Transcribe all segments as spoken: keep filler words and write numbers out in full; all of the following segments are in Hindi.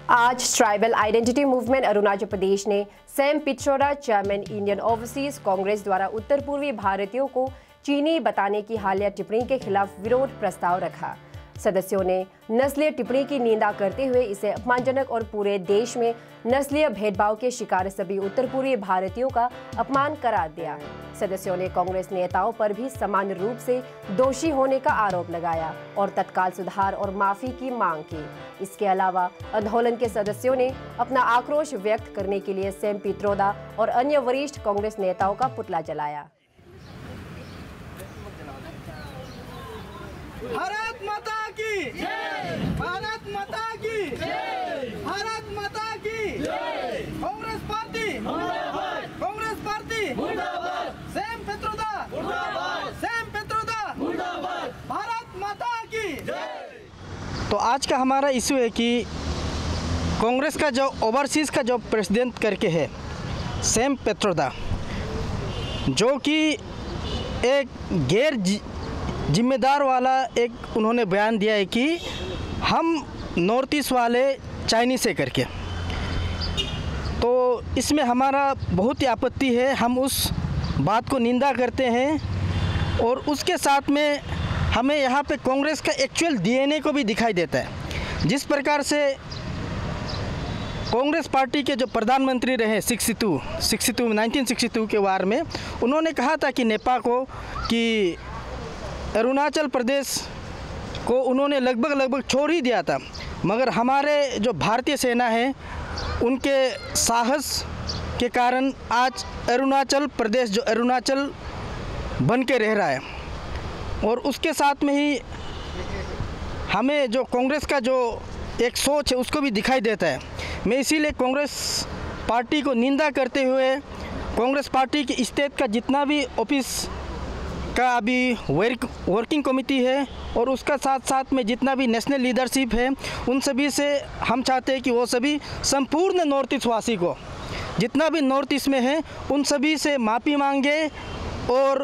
आज tribal identity movement Arunachal Pradesh ने Sam Pitroda, chairman Indian overseas Congress द्वारा उत्तर पूर्वी भारतीयों को चीनी बताने की हालिया टिप्पणी के खिलाफ विरोध प्रस्ताव रखा। सदस्यों ने नस्लीय टिप्पणी की निंदा करते हुए इसे अपमानजनक और पूरे देश में नस्लीय भेदभाव के शिकार सभी उत्तर पूर्वी भारतीयों का अपमान करार दिया। सदस्यों ने कांग्रेस नेताओं पर भी समान रूप से दोषी होने का आरोप लगाया और तत्काल सुधार और माफी की मांग की। इसके अलावा आंदोलन के सदस्यों ने अपना आक्रोश व्यक्त करने के लिए सैम पित्रोदा और अन्य वरिष्ठ कांग्रेस नेताओं का पुतला जलाया। भारत माता की जय, भारत माता की जय, भारत माता की जय, कांग्रेस पार्टी मुर्दाबाद, कांग्रेस पार्टी मुर्दाबाद, सैम पित्रोदा मुर्दाबाद, सैम पित्रोदा मुर्दाबाद, भारत माता की जय। तो आज का हमारा इशू है कि कांग्रेस का जो ओवरसीज़ का जो प्रेसिडेंट करके है सैम पित्रोदा, जो कि एक गैर जिम्मेदार वाला एक उन्होंने बयान दिया है कि हम नॉर्थ ईस्ट वाले चाइनीज़ से करके, तो इसमें हमारा बहुत ही आपत्ति है। हम उस बात को निंदा करते हैं और उसके साथ में हमें यहाँ पे कांग्रेस का एक्चुअल डीएनए को भी दिखाई देता है। जिस प्रकार से कांग्रेस पार्टी के जो प्रधानमंत्री रहे sixty two sixty two nineteen sixty two के वार में उन्होंने कहा था कि नेपाल को कि अरुणाचल प्रदेश को उन्होंने लगभग लगभग छोड़ ही दिया था, मगर हमारे जो भारतीय सेना है उनके साहस के कारण आज अरुणाचल प्रदेश जो अरुणाचल बन के रह रहा है। और उसके साथ में ही हमें जो कांग्रेस का जो एक सोच है उसको भी दिखाई देता है। मैं इसीलिए कांग्रेस पार्टी को निंदा करते हुए कांग्रेस पार्टी के स्टेट का जितना भी ऑफिस का अभी वर्क वर्किंग कमेटी है और उसका साथ साथ में जितना भी नेशनल लीडरशिप है उन सभी से हम चाहते हैं कि वो सभी संपूर्ण नॉर्थ ईस्ट वासी को जितना भी नॉर्थ ईस्ट में है उन सभी से माफ़ी मांगे और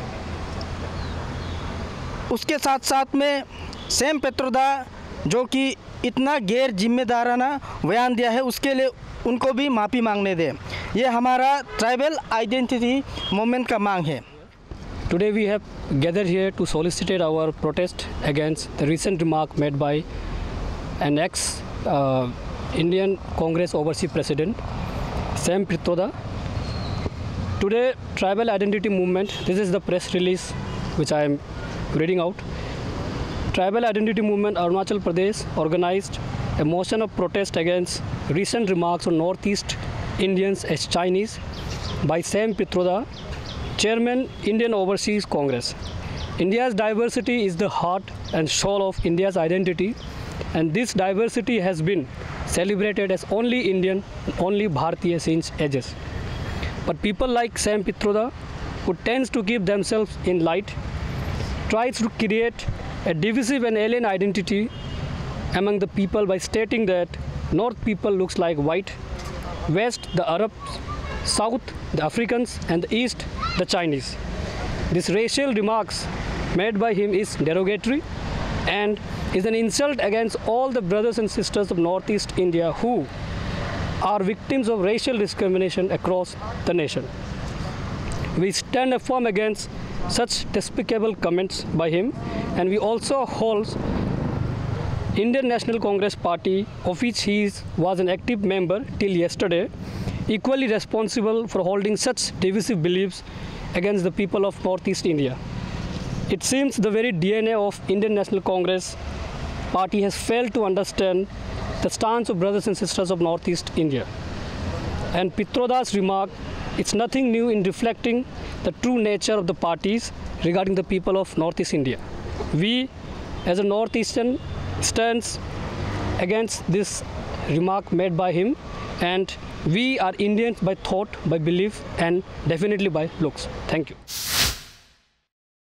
उसके साथ साथ में सैम पित्रोदा जो कि इतना गैर जिम्मेदाराना बयान दिया है उसके लिए उनको भी माफ़ी मांगने दें। ये हमारा ट्राइबल आइडेंटिटी मूवमेंट का मांग है। Today we have gathered here to solicit our protest against the recent remark made by an ex uh, Indian Congress Overseas President Sam Pitroda. Today Tribal Identity Movement, this is the press release which I am reading out. Tribal Identity Movement Arunachal Pradesh organized a motion of protest against recent remarks on Northeast Indians as Chinese by Sam Pitroda, Chairman, Indian Overseas Congress. India's diversity is the heart and soul of India's identity, and this diversity has been celebrated as only Indian, only Bharatiya since ages. But people like Sam Pitroda, who tends to keep themselves in light, tries to create a divisive and alien identity among the people by stating that North people looks like white, West the Arabs, South the Africans, and the East the Chinese. This racial remarks made by him is derogatory and is an insult against all the brothers and sisters of Northeast India who are victims of racial discrimination across the nation. We stand firm against such despicable comments by him, and we also hold Indian National Congress Party, of which he is, was an active member till yesterday, equally responsible for holding such divisive beliefs against the people of Northeast India. It seems the very D N A of Indian National Congress Party has failed to understand the stance of brothers and sisters of Northeast India. And Pitroda's remark, it's nothing new in reflecting the true nature of the parties regarding the people of Northeast India. We, as a Northeastern, stands against this remark made by him, and we are Indians by thought, by belief, and definitely by looks. Thank you.